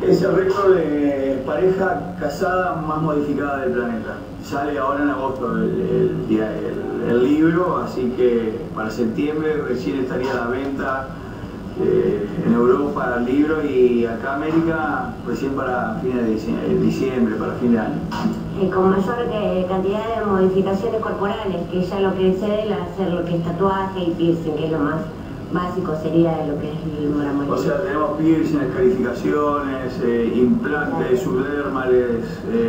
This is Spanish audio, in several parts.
Es el récord de pareja casada más modificada del planeta. Sale ahora en agosto el libro, así que para septiembre recién estaría a la venta en Europa el libro, y acá América recién para fines de diciembre, para fin de año. Con mayor cantidad de modificaciones corporales, que ya lo que excede el hacer lo que es tatuaje y piercing, que es lo más básico sería de lo que es el moramolino. O sea, tenemos piercing, escarificaciones, implantes subdermales,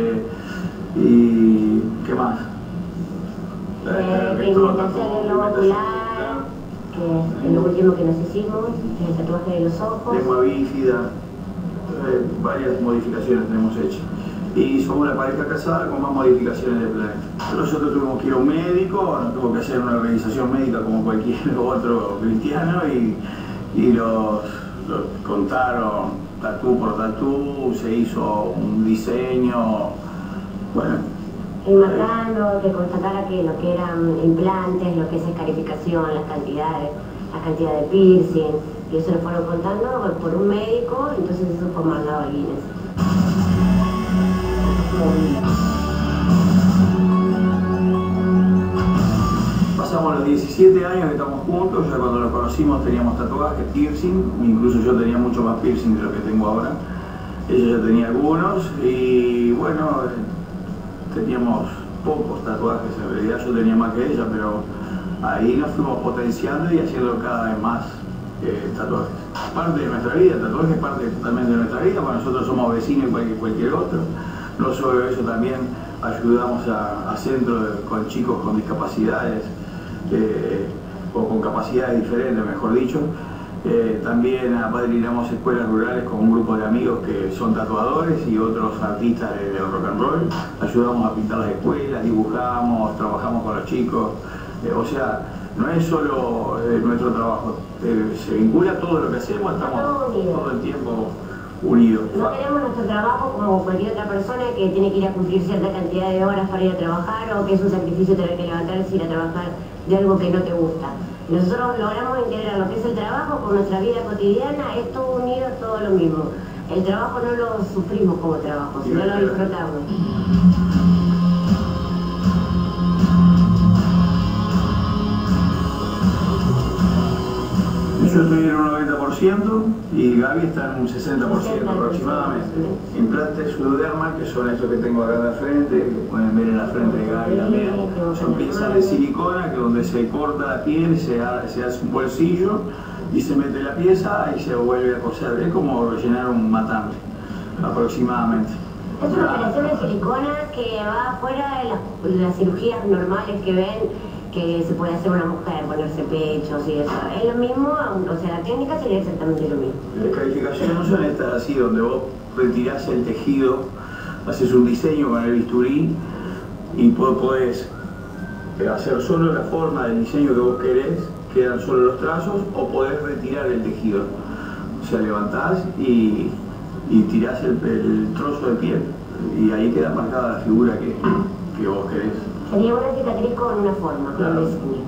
y ¿qué más? Pigmentación del globo ocular, que es lo último que nos hicimos, el tatuaje de los ojos. Lengua bífida, varias modificaciones tenemos hechas. Y somos la pareja casada con más modificaciones del planeta. Nosotros tuvimos que ir a un médico, nos tuvo que hacer una organización médica como cualquier otro cristiano, y los contaron tatú por tatú, se hizo un diseño, bueno. Y marcando, que constatara que lo que eran implantes, lo que es escarificación, las cantidades, la cantidad de piercing, y eso lo fueron contando por un médico, entonces eso fue mandado al Guinness. Pasamos los 17 años que estamos juntos. Ya cuando nos conocimos teníamos tatuajes, piercing, incluso yo tenía mucho más piercing de lo que tengo ahora. Ella ya tenía algunos, y bueno, teníamos pocos tatuajes en realidad. Yo tenía más que ella, pero ahí nos fuimos potenciando y haciendo cada vez más tatuajes. Parte de nuestra vida, tatuajes parte totalmente de nuestra vida. Bueno, nosotros somos vecinos igual que cualquier otro. No solo eso, también ayudamos a centros con chicos con discapacidades, o con capacidades diferentes, mejor dicho. También apadrinamos escuelas rurales con un grupo de amigos que son tatuadores y otros artistas de rock and roll. Ayudamos a pintar las escuelas, dibujamos, trabajamos con los chicos. O sea, no es solo nuestro trabajo, se vincula todo lo que hacemos, estamos todo el tiempo unidos. No queremos nuestro trabajo como cualquier otra persona que tiene que ir a cumplir cierta cantidad de horas para ir a trabajar, o que es un sacrificio tener que levantarse y ir a trabajar de algo que no te gusta. Nosotros logramos integrar lo que es el trabajo con nuestra vida cotidiana, es todo unido, es todo lo mismo. El trabajo no lo sufrimos como trabajo, sino lo disfrutamos. Yo estoy en un 90% y Gaby está en un 60% aproximadamente. Implantes subdermal, que son estos que tengo acá en la frente, que pueden ver en la frente de Gaby también. Son piezas de silicona que donde se corta la piel, se hace un bolsillo y se mete la pieza y se vuelve a coser. Es como rellenar un matambre, aproximadamente. Es una operación de silicona que va fuera de las cirugías normales que ven, que se puede hacer una mujer, ponerse pechos y eso. Es lo mismo, o sea, la técnica sería exactamente lo mismo. Las calificaciones no son estas así, donde vos retirás el tejido, haces un diseño con el bisturí y podés hacer solo la forma del diseño que vos querés, quedan solo los trazos, o podés retirar el tejido. O sea, levantás y tirás el trozo de piel, y ahí queda marcada la figura que vos querés. Sería una cicatriz con una forma, claro. Un diseño.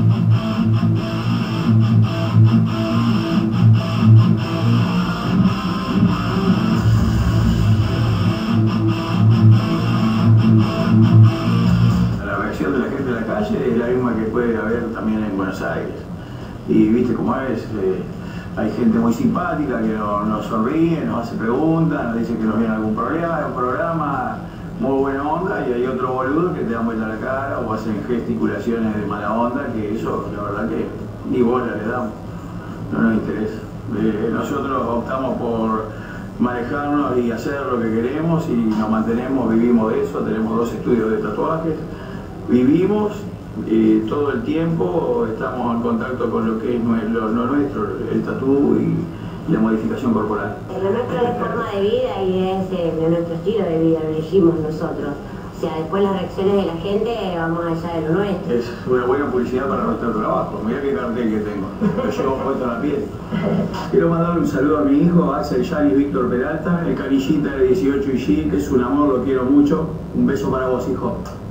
La reacción de la gente en la calle es la misma que puede haber también en Buenos Aires. Y viste cómo es, hay gente muy simpática que nos sonríe, nos hace preguntas, nos dice que nos viene algún programa, muy buena onda, y hay otro boludo que te da vuelta la cara o hacen gesticulaciones de mala onda, que eso la verdad que ni bola le damos, no nos interesa. Nosotros optamos por manejarnos y hacer lo que queremos, y nos mantenemos, vivimos de eso. Tenemos 2 estudios de tatuajes, vivimos todo el tiempo, estamos en contacto con lo que es lo nuestro, el tatú y la modificación corporal. Lo nuestro es forma de vida y es de nuestro estilo de vida, lo elegimos nosotros. O sea, después las reacciones de la gente van más allá de lo nuestro. Es una buena publicidad para nuestro trabajo. Mirá qué cartel que tengo, lo llevo puesto en la piel. Quiero mandar un saludo a mi hijo, Axel Yanis Víctor Peralta, el canillita de 18 y G, que es un amor, lo quiero mucho. Un beso para vos, hijo.